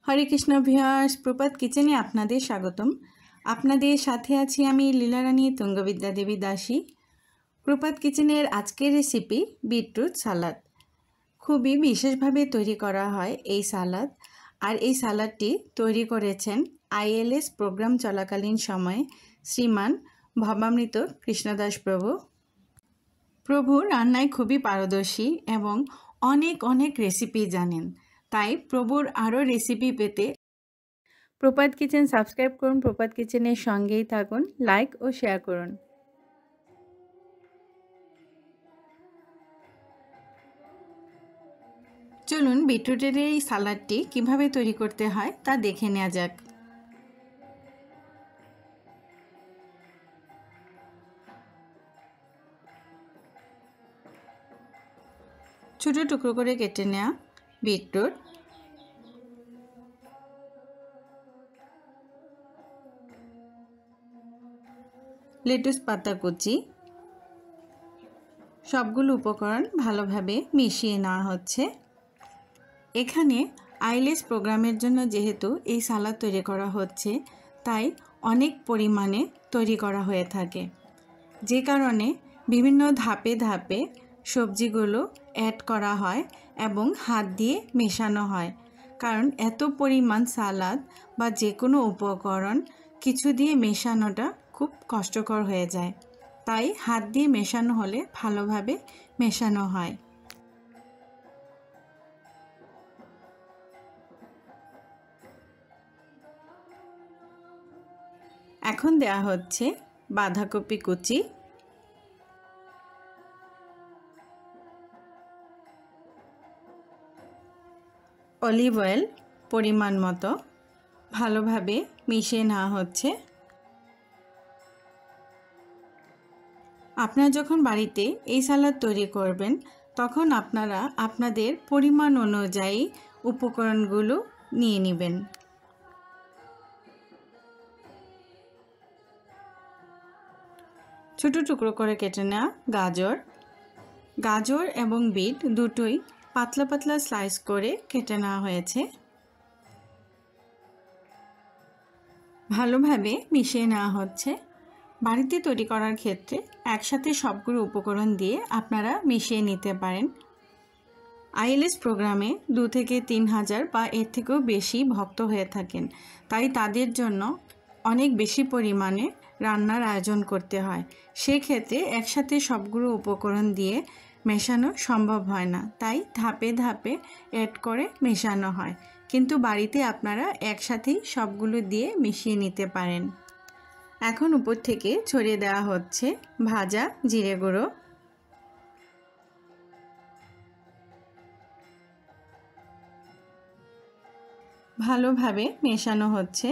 হরে Krishna viewers, প্রপাত কিচেনে আপনাদের স্বাগতম। আপনাদের সাথে আছি আমি লীলারানী তুঙ্গবিদ্যা দেবী দাসী। প্রপাত কিচেনের আজকের রেসিপি বিটরুট সালাদ। খুবই বিশেষভাবে তৈরি করা হয় এই সালাদ। আর এই সালাদটি তৈরি করেছেন ILS প্রোগ্রাম চলাকালীন সময়ে শ্রীমান ভবামৃত কৃষ্ণদাস প্রভু। প্রভু রান্নায় খুবই পারদর্শী এবং অনেক রেসিপি জানেন। তাই প্রভুর আরও রেসিপি পেতে প্রপাত কিচেন সাবস্ক্রাইব করুন, প্রপাত কিচেনের সঙ্গেই থাকুন, লাইক ও শেয়ার করুন। চলুন বিটরুটের এই সালাডটি কিভাবে তৈরি করতে হয় তা দেখে নেওয়া যাক। ছোট টুকরো করে কেটে নেওয়া বিটরুট, লেটুস পাতা কুচি, সবগুলো উপকরণ ভালোভাবে মিশিয়ে নেওয়া হচ্ছে। এখানে ILS প্রোগ্রামের জন্য যেহেতু এই সালাদ তৈরি করা হচ্ছে, তাই অনেক পরিমাণে তৈরি করা হয়ে থাকে, যে কারণে বিভিন্ন ধাপে ধাপে সবজিগুলো অ্যাড করা হয় এবং হাত দিয়ে মেশানো হয়। কারণ এত পরিমাণ সালাদ বা যে কোনো উপকরণ কিছু দিয়ে মেশানোটা খুব কষ্টকর হয়ে যায়, তাই হাত দিয়ে মেশানো হলে ভালোভাবে মেশানো হয়। এখন দেয়া হচ্ছে বাঁধাকপি কুচি, অলিভ অয়েল পরিমাণ মতো ভালোভাবে মিশিয়ে নেওয়া হচ্ছে। আপনারা যখন বাড়িতে এই সালাদ তৈরি করবেন তখন আপনারা আপনাদের পরিমাণ অনুযায়ী উপকরণগুলো নিয়ে নেবেন। ছোট টুকরো করে কেটে নেওয়া গাজর এবং বিট দুটোই পাতলা পাতলা স্লাইস করে কেটে নেওয়া হয়েছে। ভালোভাবে মিশিয়ে নেওয়া হচ্ছে। বাড়িতে তৈরি করার ক্ষেত্রে একসাথে সবগুলো উপকরণ দিয়ে আপনারা মিশিয়ে নিতে পারেন। ILS প্রোগ্রামে 2 থেকে 3,000 বা এর থেকেও বেশি ভক্ত হয়ে থাকেন, তাই তাদের জন্য অনেক বেশি পরিমাণে রান্নার আয়োজন করতে হয়। সেক্ষেত্রে একসাথে সবগুলো উপকরণ দিয়ে মেশানো সম্ভব হয় না, তাই ধাপে ধাপে অ্যাড করে মেশানো হয়। কিন্তু বাড়িতে আপনারা একসাথেই সবগুলো দিয়ে মিশিয়ে নিতে পারেন। এখন উপর থেকে ছড়িয়ে দেওয়া হচ্ছে ভাজা জিরে গুঁড়ো, ভালোভাবে মেশানো হচ্ছে।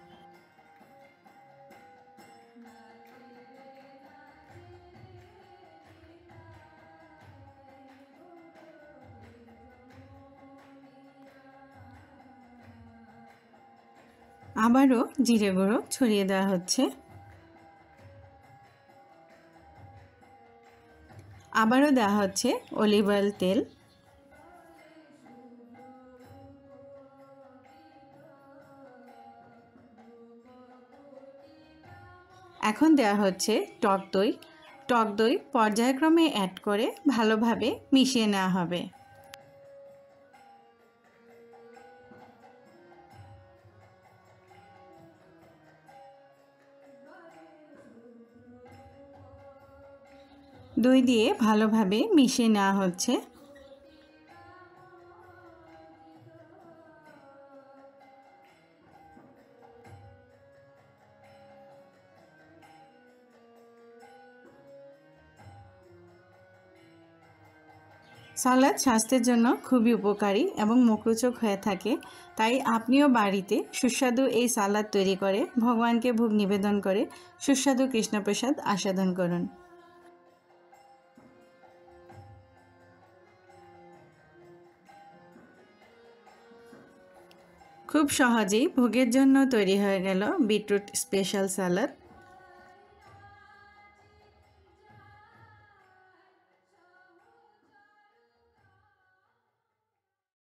আবারও জিরে গুঁড়ো ছড়িয়ে দেওয়া হচ্ছে। আবারও দেওয়া হচ্ছে অলিভ অয়েল তেল। এখন দেওয়া হচ্ছে টক দই পর্যায়ক্রমে অ্যাড করে ভালোভাবে মিশিয়ে নেওয়া হবে। দই দিয়ে ভালোভাবে মিশিয়ে নেওয়া হচ্ছে। সালাদ স্বাস্থ্যের জন্য খুবই উপকারী এবং মুখরোচক হয়ে থাকে, তাই আপনিও বাড়িতে সুস্বাদু এই সালাদ তৈরি করে ভগবানকে ভোগ নিবেদন করে সুস্বাদু কৃষ্ণপ্রসাদ আস্বাদন করুন। খুব সহজেই ভোগের জন্য তৈরি হয়ে গেল বিটরুট স্পেশাল সালাদ।